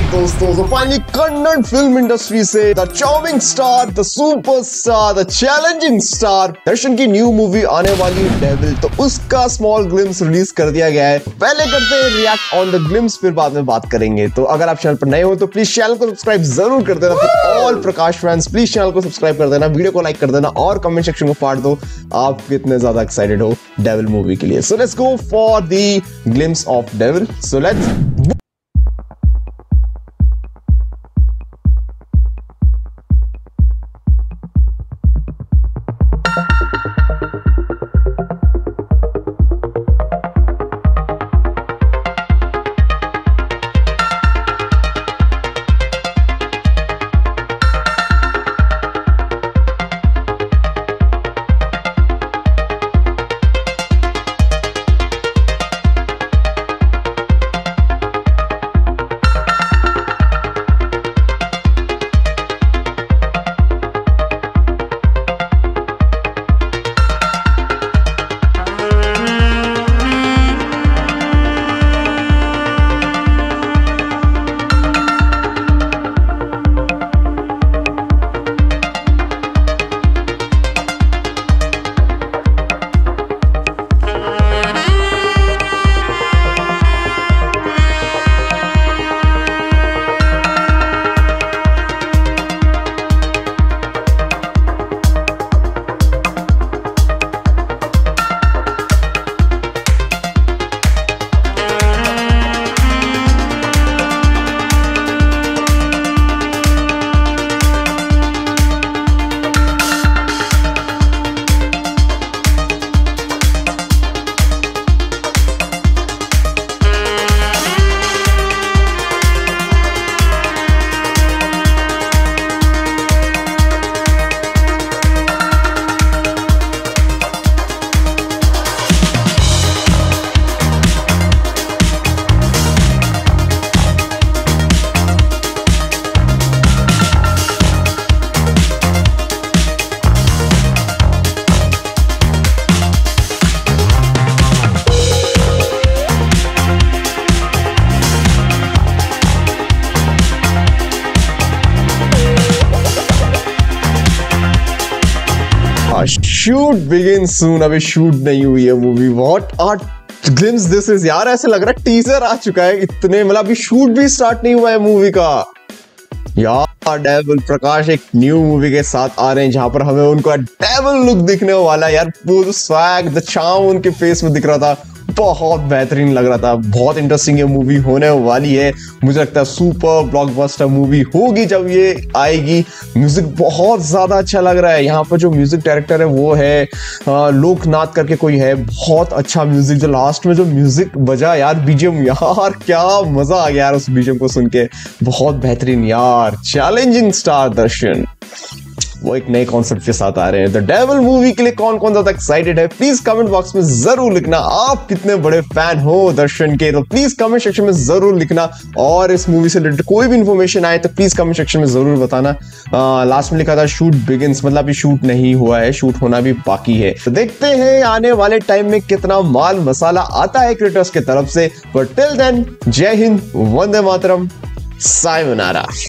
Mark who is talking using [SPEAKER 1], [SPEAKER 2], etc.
[SPEAKER 1] दोस्तों, तो finally Kannada film industry से the charming star, the superstar, the challenging star Darshan की न्यू मूवी आने वाली है डेविल। तो उसका स्मॉल ग्लिम्स रिलीज कर दिया गया है। पहले करते हैं रिएक्ट ऑन द ग्लिम्स, फिर बाद में बात करेंगे। तो अगर आप चैनल पर नए हो तो प्लीज चैनल को सब्सक्राइब जरूर कर देना। फिर all Prakash fans please channel को सब्सक्राइब कर देना, वीडियो को लाइक कर देना और कमेंट सेक्शन को फाड़ दो आप कितने ज्यादा एक्साइटेड हो डेविल मूवी के लिए। So let's go for the glimpse of devil. So let's shoot begin soon. अभी शूट नहीं हुई है movie. What are glimpse this is यार। ऐसे लग रहा है टीजर आ चुका है इतने, मतलब अभी शूट भी स्टार्ट नहीं हुआ है मूवी का यार। डेविल प्रकाश एक न्यू मूवी के साथ आ रहे हैं जहां पर हमें उनका डेविल लुक दिखने वाला है यार। वो जो स्वैग द चार्म उनके फेस में दिख रहा था, बहुत बेहतरीन लग रहा था। बहुत इंटरेस्टिंग ये मूवी होने वाली है। मुझे लगता है सुपर ब्लॉकबस्टर मूवी होगी जब ये आएगी। म्यूजिक बहुत ज्यादा अच्छा लग रहा है। यहाँ पर जो म्यूजिक डायरेक्टर है वो है लोकनाथ करके कोई है। बहुत अच्छा म्यूजिक, जो लास्ट में जो म्यूजिक बजा यार, बीजीएम यार, क्या मजा आ गया यार उस बीजीएम को सुन के। बहुत बेहतरीन यार। चैलेंजिंग स्टार दर्शन वो एक नए कॉन्सेप्ट के साथ आ रहे हैं। द डेविल मूवी के लिए कौन कौन ज्यादा एक्साइटेड है प्लीज कमेंट बॉक्स में जरूर लिखना। आप कितने बड़े फैन हो दर्शन के तो प्लीज कमेंट सेक्शन में जरूर लिखना। और इस मूवी से रिलेटेड कोई भी इंफॉर्मेशन आए तो प्लीज कमेंट सेक्शन में जरूर बताना। लास्ट में लिखा था शूट बिगिंस, मतलब अभी शूट नहीं हुआ है, शूट होना भी बाकी है। तो देखते हैं आने वाले टाइम में कितना माल मसाला आता है क्रिएटर्स की तरफ से। बट टिल देन, जय हिंद, वंदे मातरम, सायोनारा।